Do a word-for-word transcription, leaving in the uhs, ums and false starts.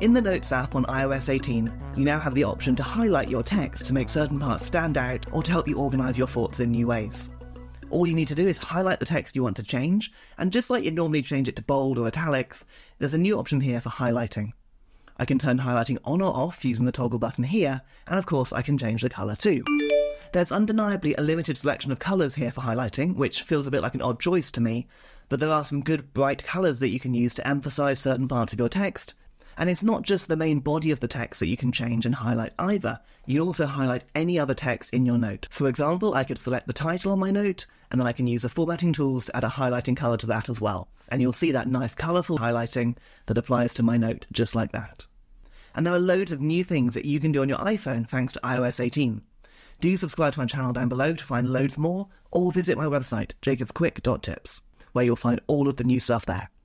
In the Notes app on i O S eighteen, you now have the option to highlight your text to make certain parts stand out or to help you organise your thoughts in new ways. All you need to do is highlight the text you want to change, and just like you normally change it to bold or italics, there's a new option here for highlighting. I can turn highlighting on or off using the toggle button here, and of course I can change the colour too. There's undeniably a limited selection of colours here for highlighting, which feels a bit like an odd choice to me, but there are some good bright colours that you can use to emphasise certain parts of your text. And it's not just the main body of the text that you can change and highlight either. You can also highlight any other text in your note. For example, I could select the title on my note, and then I can use the formatting tools to add a highlighting colour to that as well. And you'll see that nice colourful highlighting that applies to my note just like that. And there are loads of new things that you can do on your iPhone thanks to i O S eighteen. Do subscribe to my channel down below to find loads more, or visit my website, jacobsquick dot tips, where you'll find all of the new stuff there.